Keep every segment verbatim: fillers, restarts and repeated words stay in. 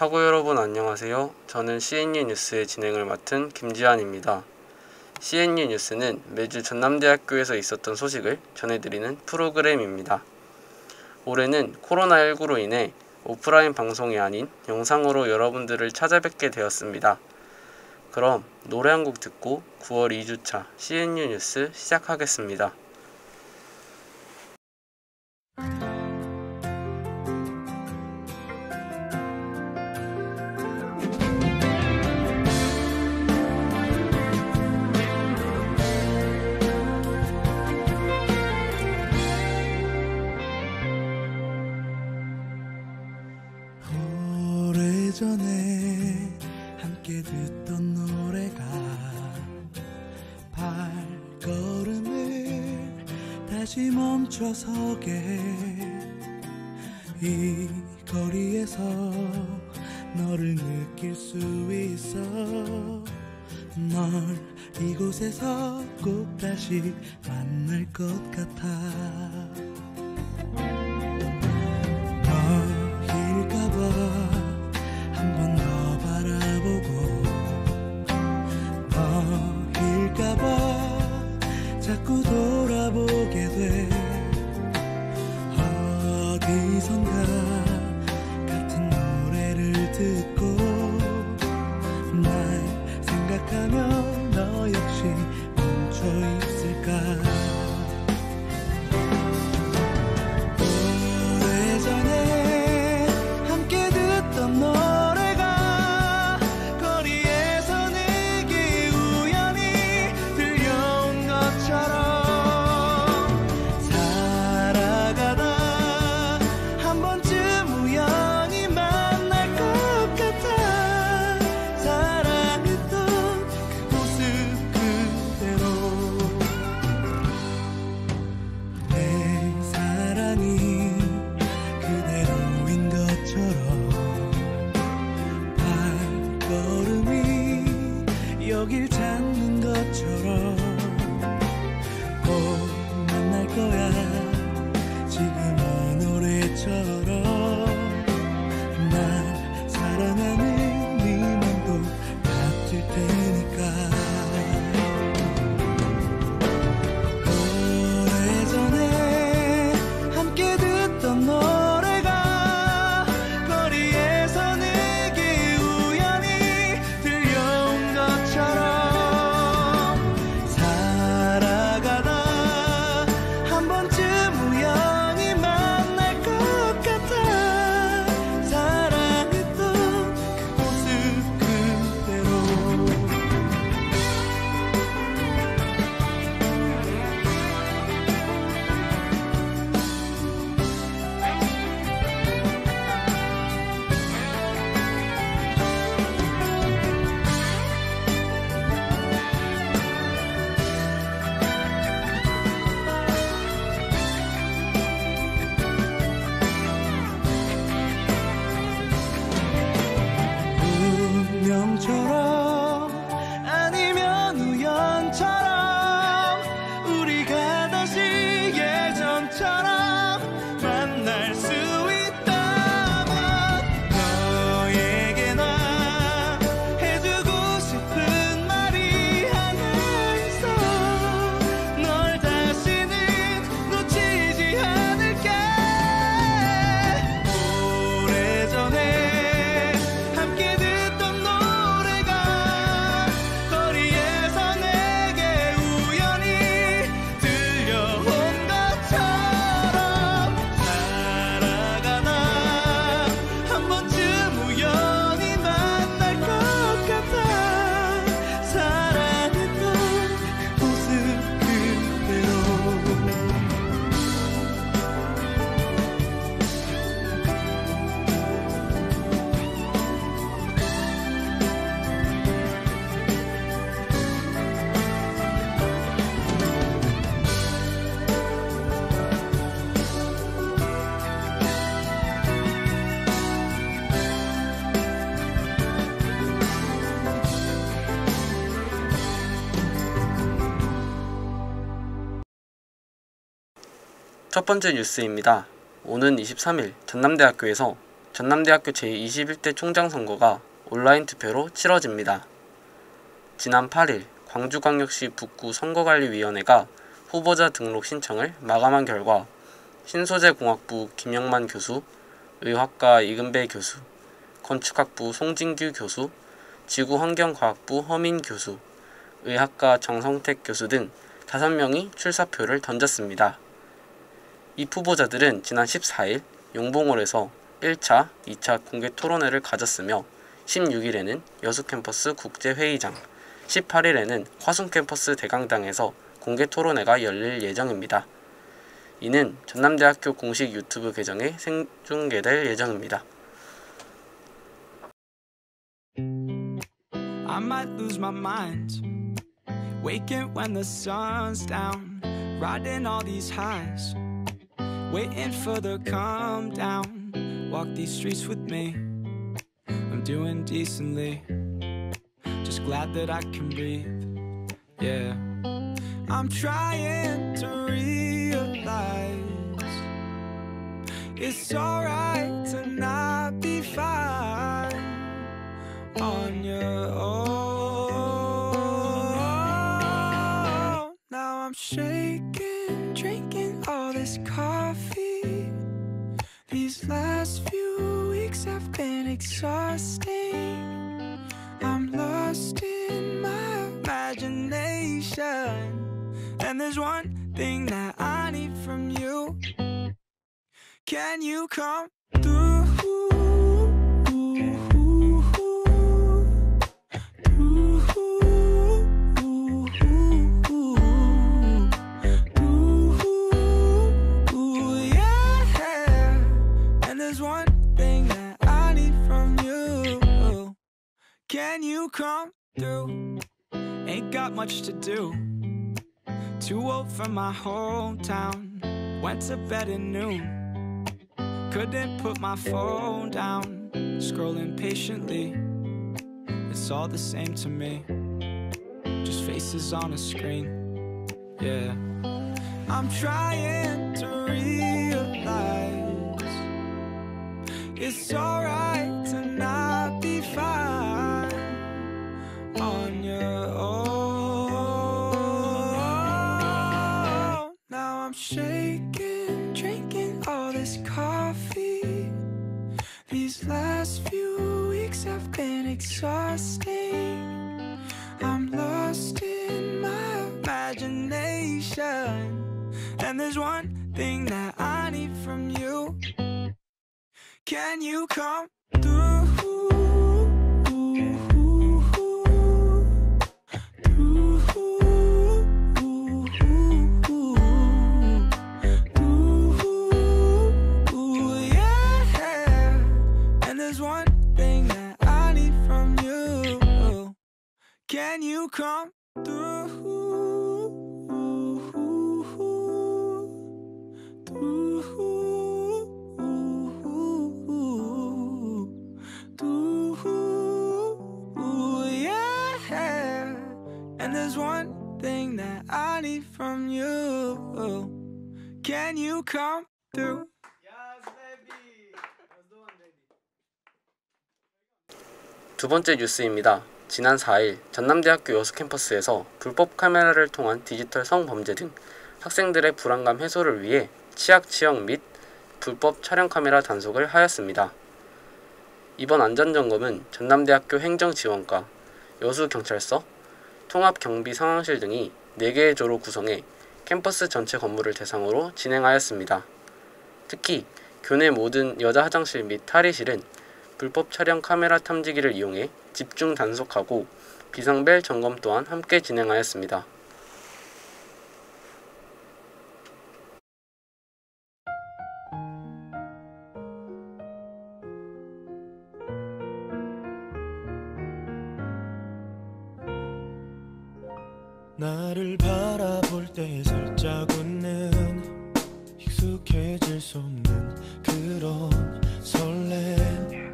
학우 여러분 안녕하세요. 저는 씨엔유 뉴스의 진행을 맡은 김지한입니다. 씨엔유 뉴스는 매주 전남대학교에서 있었던 소식을 전해드리는 프로그램입니다. 올해는 코로나십구로 인해 오프라인 방송이 아닌 영상으로 여러분들을 찾아뵙게 되었습니다. 그럼 노래 한 곡 듣고 구월 이 주차 씨엔유 뉴스 시작하겠습니다. 오래전에 함께 듣던 노래가 발걸음을 다시 멈춰서게 이 거리에서 너를 느낄 수 있어 널 이곳에서 꼭 다시 만날 것 같아 한번 더 바라보고 너일까봐 자꾸 돌아보게 돼 어디선가 같은 노래를 듣고 날 생각하며 너 역시 멈춰 있을까 여길 찾는 것처럼 꼭 만날 거야 지금 이 노래처럼 날 사랑하는 네 맘도 같을 테니까 오래전에 함께 듣던 노래가 거리에서 내게 우연히 들려온 것처럼 운명처럼 아니면 우연처럼 우리가 다시 예전처럼 만날 수 있다면 너에게 나 해주고 싶은 말이 하나 있어 널 다시는 놓치지 않을게 오래전에 함께 첫 번째 뉴스입니다. 오는 이십삼 일 전남대학교에서 전남대학교 제이십일 대 총장 선거가 온라인 투표로 치러집니다. 지난 팔 일 광주광역시 북구 선거관리위원회가 후보자 등록 신청을 마감한 결과 신소재공학부 김영만 교수, 의학과 이근배 교수, 건축학부 송진규 교수, 지구환경과학부 허민 교수, 의학과 정성택 교수 등 다섯 명이 출사표를 던졌습니다. 이 후보자들은 지난 십사 일 용봉홀에서 일 차, 이 차 공개 토론회를 가졌으며 십육 일에는 여수캠퍼스 국제회의장, 십팔 일에는 화순캠퍼스 대강당에서 공개 토론회가 열릴 예정입니다. 이는 전남대학교 공식 유튜브 계정에 생중계될 예정입니다. I might lose my mind, waking when the sun's down, riding all these highs, waiting for the calm down. Walk these streets with me, I'm doing decently, just glad that I can breathe, yeah. I'm trying to realize it's alright to not be fine on your own. Now I'm shaking, drinking all this coffee. These last few weeks have been exhausting. I'm lost in my imagination, and there's one thing that I need from you. Can you come through? Can you come through? Ain't got much to do. Too old for my hometown. Went to bed at noon. Couldn't put my phone down. Scrolling patiently. It's all the same to me. Just faces on a screen. Yeah. I'm trying to realize it's alright to not be fine on your own. Now I'm shaking, drinking all this coffee. These last few weeks have been exhausting. I'm lost in my imagination, and there's one thing that I need from you. Can you come through? Can you come through? Through, through, yeah. And there's one thing that I need from you. Can you come through? Yes, baby. Let's do it, baby. 두 번째 뉴스입니다. 지난 사 일 전남대학교 여수 캠퍼스에서 불법 카메라를 통한 디지털 성범죄 등 학생들의 불안감 해소를 위해 치약 지역 및 불법 촬영 카메라 단속을 하였습니다. 이번 안전점검은 전남대학교 행정지원과 여수경찰서, 통합경비상황실 등이 네 개의 조로 구성해 캠퍼스 전체 건물을 대상으로 진행하였습니다. 특히 교내 모든 여자 화장실 및 탈의실은 불법 촬영 카메라 탐지기를 이용해 집중 단속하고 비상벨 점검 또한 함께 진행하였습니다. 나를 바라볼 때 살짝 웃는 익숙해질 수 없는 그런 설렘,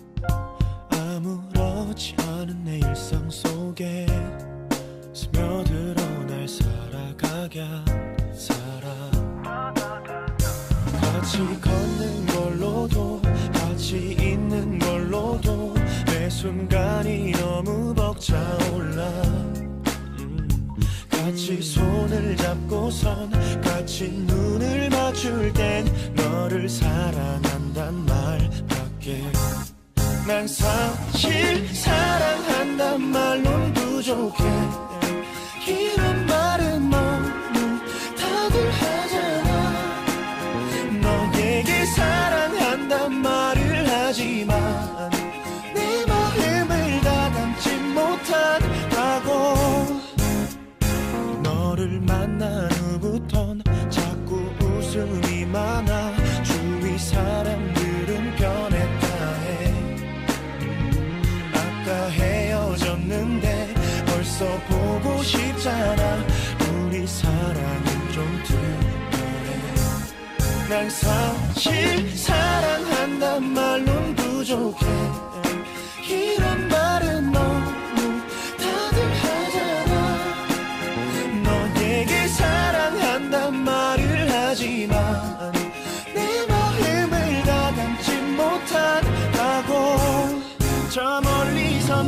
아무렇지 않은 내 일상 속에 스며들어 날 살아가게 살아. 같이 걷는 걸로도 같이 같이 있는 걸로도 매 순간이 너무 벅차올라. 음, 같이 손을 잡고선 같이 눈을 맞출 땐 너를 사랑한단 말밖에. 난 사실 사랑한단 말론 부족해. 이런 말은 너무 다들 하잖아. 너에게 사랑한단 말을 하지만 내 마음을 다 담지 못한다고. 너를 만난 후부턴 자꾸 웃음이 많아. 주위 사람들은 변했다 해. 아까 헤어졌는데 벌써 보고 싶잖아. 우리 사랑은 좀 특별해. 난 사실 사랑한단 말론 부족해. 이런 말은 너무 다들 하잖아. 너에게 사랑한단 말을 하지만 내 마음을 다 담지 못한다고. 저 멀리서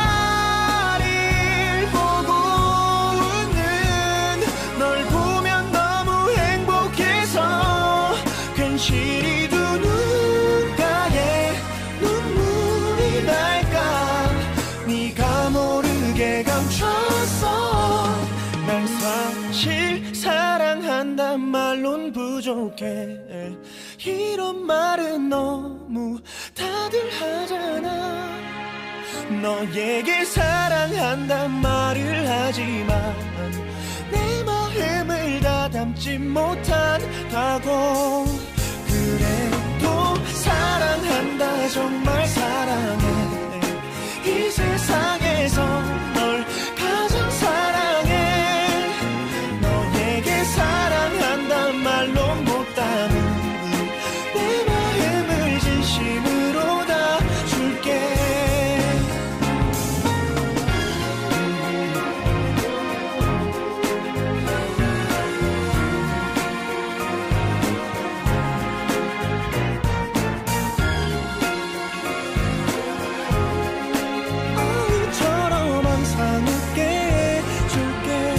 나를 보고 웃는 널 보면 너무 행복해서 괜시리 두 눈가에 눈물이 날까. 네가 모르게 감췄어. 난 사실 사랑한단 말론 부족해. 이런 말은 너무 다들 하잖아. 너에게 사랑한단 말을 하지만 내 마음을 다 담지 못한다고. 그래도 사랑한다 정말 사랑해. 이 세상에서 널 가장 사랑해. 너에게 사랑한단 말로 못 담은 내 마음을 진심으로 다 줄게. 어우처럼 항상 웃게 해줄게.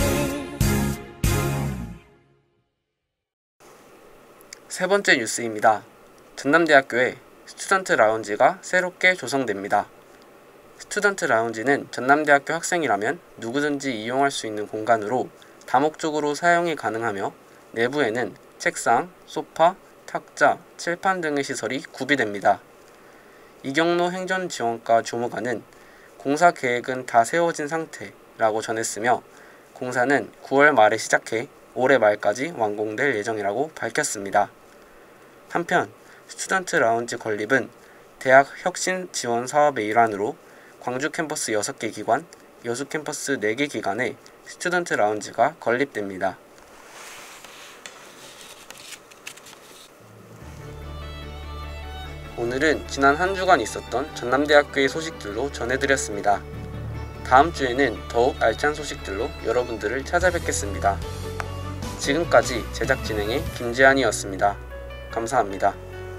세 번째 뉴스입니다. 전남대학교에 스튜던트 라운지가 새롭게 조성됩니다. 스튜던트 라운지는 전남대학교 학생이라면 누구든지 이용할 수 있는 공간으로 다목적으로 사용이 가능하며 내부에는 책상, 소파, 탁자, 칠판 등의 시설이 구비됩니다. 이경로 행정지원과 조무관은 공사 계획은 다 세워진 상태라고 전했으며 공사는 구월 말에 시작해 올해 말까지 완공될 예정이라고 밝혔습니다. 한편 스튜던트 라운지 건립은 대학 혁신 지원 사업의 일환으로 광주 캠퍼스 여섯 개 기관, 여수 캠퍼스 네 개 기관에 스튜던트 라운지가 건립됩니다. 오늘은 지난 한 주간 있었던 전남대학교의 소식들로 전해드렸습니다. 다음 주에는 더욱 알찬 소식들로 여러분들을 찾아뵙겠습니다. 지금까지 제작 진행의 김지한이었습니다. 감사합니다.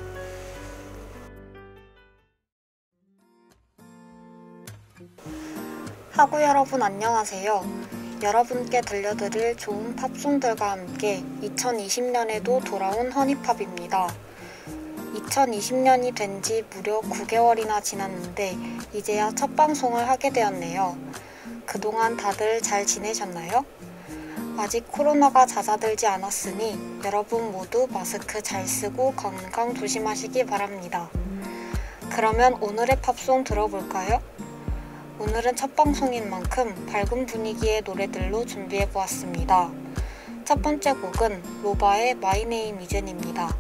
하구 여러분 안녕하세요. 여러분께 들려드릴 좋은 팝송들과 함께 이천이십 년에도 돌아온 허니팝입니다. 이천이십 년이 된 지 무려 구 개월이나 지났는데 이제야 첫 방송을 하게 되었네요. 그동안 다들 잘 지내셨나요? 아직 코로나가 잦아들지 않았으니 여러분 모두 마스크 잘 쓰고 건강 조심하시기 바랍니다. 그러면 오늘의 팝송 들어볼까요? 오늘은 첫 방송인 만큼 밝은 분위기의 노래들로 준비해보았습니다. 첫 번째 곡은 로바의 My Name Isn'입니다.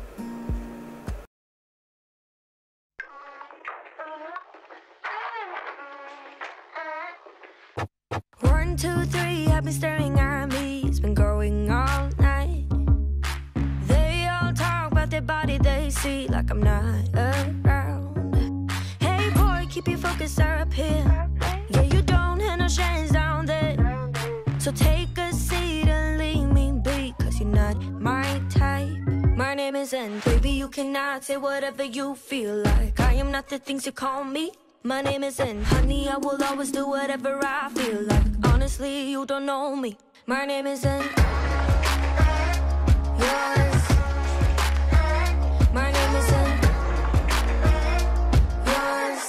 One, two, three, I've been staring at me. It's been going all night. They all talk about their body, they see like I'm not around. Hey boy, keep your focus up here. Yeah, you don't have no chains down there. So take a seat and leave me be, cause you're not my type. My name isn't, baby, you cannot say whatever you feel like. I am not the things you call me. My name isn't honey, I will always do whatever I feel like. Honestly, you don't know me. My name isn't yours. My name isn't yours.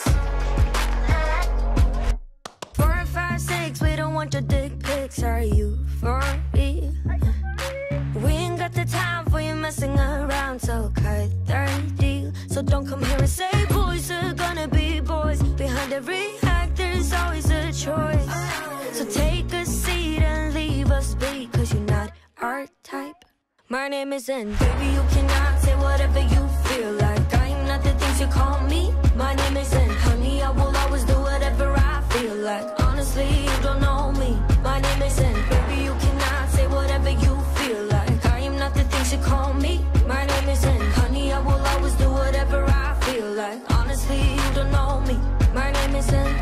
Four and five, six, we don't want your dick pics. Are you for me? We ain't got the time for you messing around, so cut the deal. So don't come here and say boys are gonna be boys. Behind every act there's always a choice. So take a seat and leave us be, cause you're not our type. My name isn't baby, you cannot say whatever you feel like. I am not the things you call me. My name isn't honey, I will always do whatever I feel like. Honestly, you don't know me. My name isn't baby, you cannot say whatever you feel like. I am not the things you call me. My name isn't honey, I will always do whatever I feel like. Honestly, you don't know me. My name isn't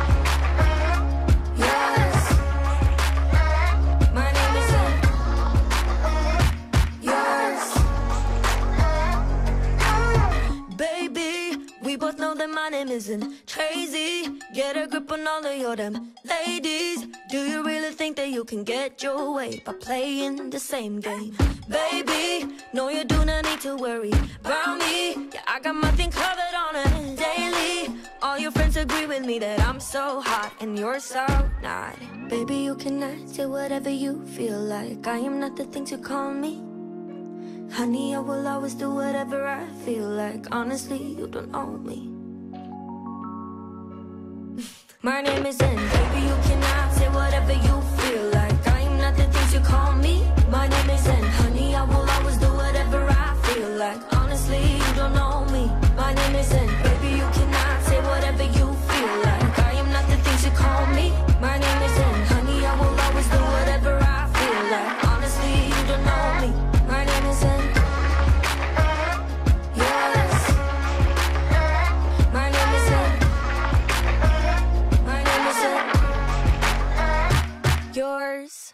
yours. My name isn't yours. Baby, we both know that my name isn't Tracy. Get a grip on all of your damn ladies. Do you really think that you can get your way by playing the same game? Baby, no, you do not need to worry about me. Yeah, I got my thing covered on a daily. All your friends agree with me that I'm so hot and you're so not. Baby, you cannot say whatever you feel like. I am not the things you call me. Honey, I will always do whatever I feel like. Honestly, you don't owe me. My name isn't baby, you cannot say whatever you feel like. I am not the things you call me. My name isn't honey, I will always do whatever I feel like. Honestly, you don't know me. My name isn't baby, you cannot say whatever you feel like. I am not the things you call me. My name isn't honey, I will always do whatever I feel like. Honestly, you don't know me. My name isn't yours. My name isn't My name isn't yours.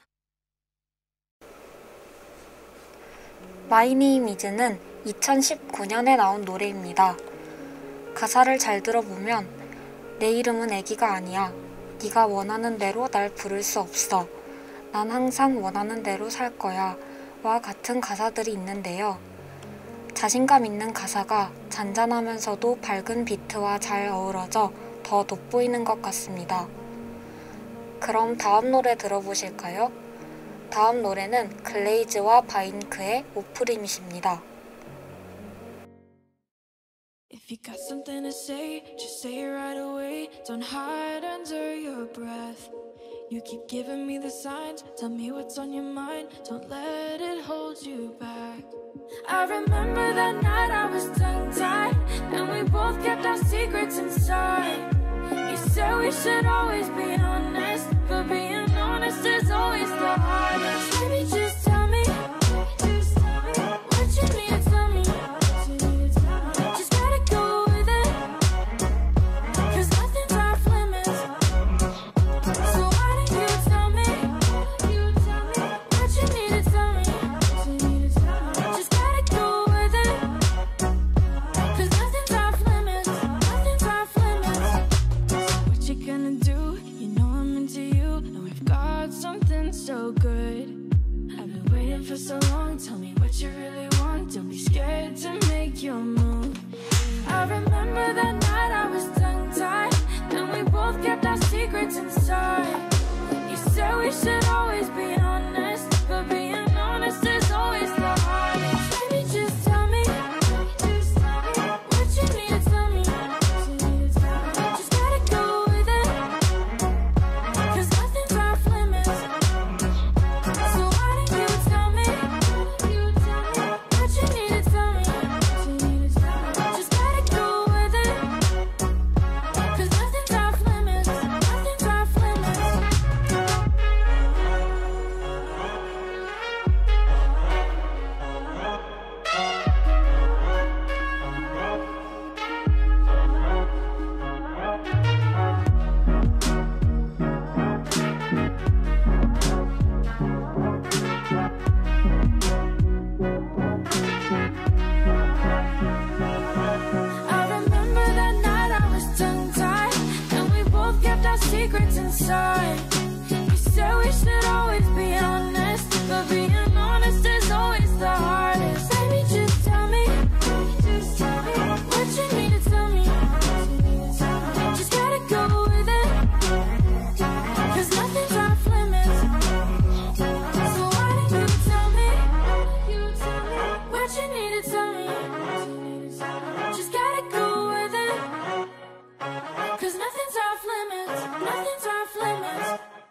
My Name Is는 이천십구 년에 나온 노래입니다. 가사를 잘 들어보면 내 이름은 애기가 아니야. 네가 원하는 대로 날 부를 수 없어. 난 항상 원하는 대로 살 거야. 와 같은 가사들이 있는데요. 자신감 있는 가사가 잔잔하면서도 밝은 비트와 잘 어우러져 더 돋보이는 것 같습니다. 그럼 다음 노래 들어보실까요? 다음 노래는 글레이즈와 바인크의 오프리밋입니다. If you got something to say, just say it right away. Don't hide under your breath. You keep giving me the signs, tell me what's on your mind. Don't let it hold you back. I remember that night I was tongue-tied, and we both kept our secrets inside. You said we should always be honest, but being honest is always the hardest. Baby, just tell me, just tell me what you need, tell me. Just gotta go with it, cause nothing's off limits. So why don't you tell me, you tell me what you need to tell me. Just gotta go with it, cause nothing's off limits, nothing's off limits. So what you gonna do? You know I'm into you, and we've got something so good. I've been waiting for so long, tell me what you really want. Don't be scared to make your move. I remember that night I was tongue-tied, and we both kept our secrets inside. You said we should always be honest, but being honest is always the hardest. Baby, just tell me, just tell me what you need to tell me. Just gotta go with it, cause nothing's off limits. So why don't you tell me, you tell me what you need to tell me. Just gotta go with it, cause nothing's off limits, nothing's off limits. inside. You said we should always be honest, but being honest is always the hardest. Baby, just tell me, just tell me what you need to tell me. Just gotta go with it, 'cause nothing's off limits. So why don't you tell me what you need to tell me? Just gotta go with it, 'cause nothing's off limits. Nothing's off limits.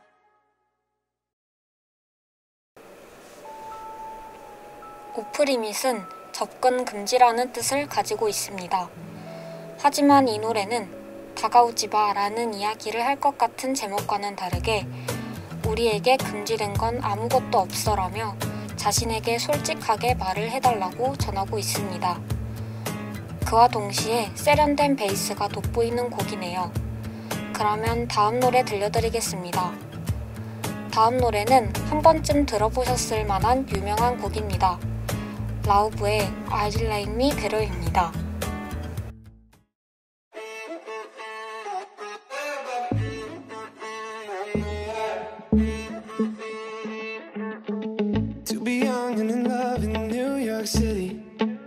오프리밋은 접근 금지라는 뜻을 가지고 있습니다. 하지만 이 노래는 다가오지 마 라는 이야기를 할 것 같은 제목과는 다르게 우리에게 금지된 건 아무것도 없어라며 자신에게 솔직하게 말을 해달라고 전하고 있습니다. 그와 동시에 세련된 베이스가 돋보이는 곡이네요. 그러면 다음 노래 들려드리겠습니다. 다음 노래는 한 번쯤 들어보셨을 만한 유명한 곡입니다. 라우브의 I Like Me Better입니다. To be young and in love in New York City.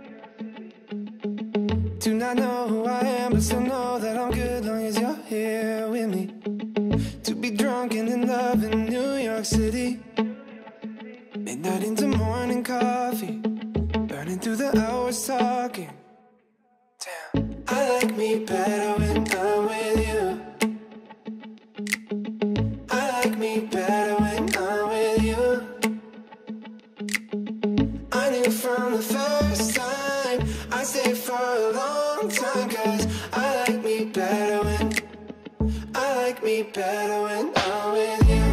Do not know who I am, but still know that I'm good long as you're here with me. To be drunk and in love in New York City. Midnight into morning coffee, burning through the hours talking. Damn, I like me better when I'm with you. I like me better when I'm with you. I knew from the first time I stayed for a long time, 'cause I like me better when I like me better when I'm with you.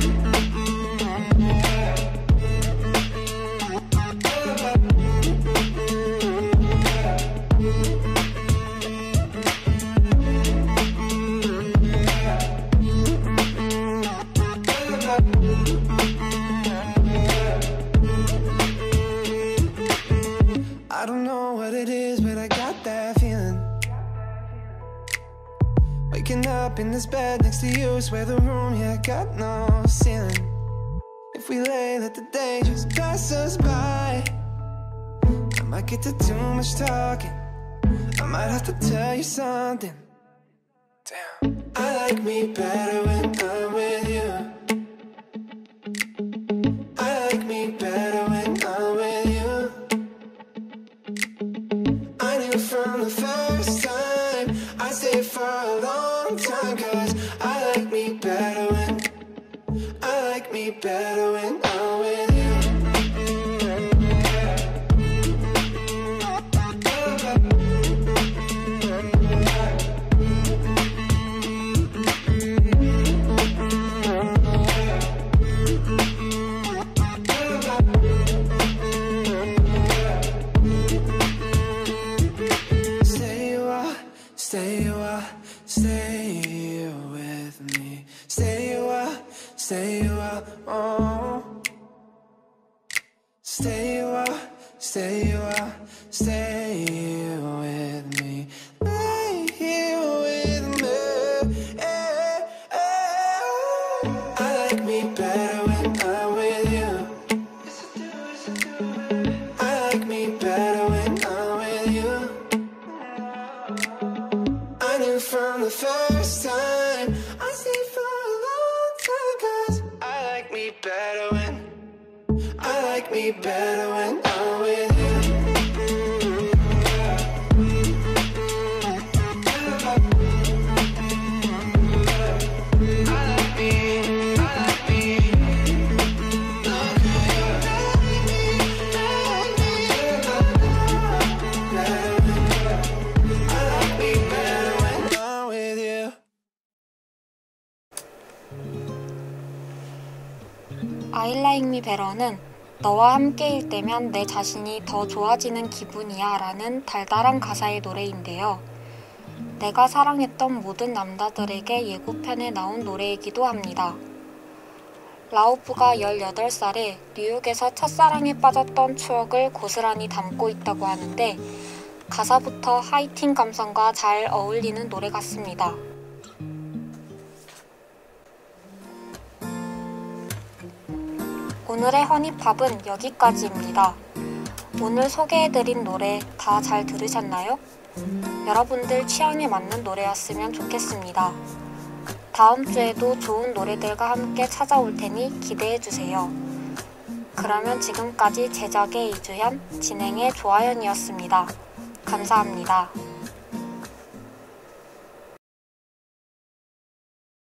I don't know what it is, but I got that feeling. Waking up in this bed next to you, swear the room, yeah, got no ceiling. If we lay, let the day just pass us by. I might get to too much talking, I might have to tell you something. Damn, I like me better when I'm with you. I like me better when I'm with you. I knew from the first time I stayed for a long time, 'cause I like me better when I like me better when I'm with you. Stay a while, stay a while, stay with me. Stay a while, stay a while, oh. Stay a while, stay a while, stay with me. Lay here with me. eh, eh. I like me better when I'm with you. I like me better when I'm with you. I knew from the first time I stayed for a long time, 'cause I like me better when I like me better when I'm with you. I like me, I like me. I like me better when I'm with you. I Like Me Better는 너와 함께일 때면 내 자신이 더 좋아지는 기분이야 라는 달달한 가사의 노래인데요. 내가 사랑했던 모든 남자들에게 예고편에 나온 노래이기도 합니다. 라우프가 열여덟 살에 뉴욕에서 첫사랑에 빠졌던 추억을 고스란히 담고 있다고 하는데 가사부터 하이틴 감성과 잘 어울리는 노래 같습니다. 오늘의 허니팝은 여기까지입니다. 오늘 소개해드린 노래 다 잘 들으셨나요? 여러분들 취향에 맞는 노래였으면 좋겠습니다. 다음 주에도 좋은 노래들과 함께 찾아올 테니 기대해주세요. 그러면 지금까지 제작의 이주현, 진행의 조아연이었습니다. 감사합니다.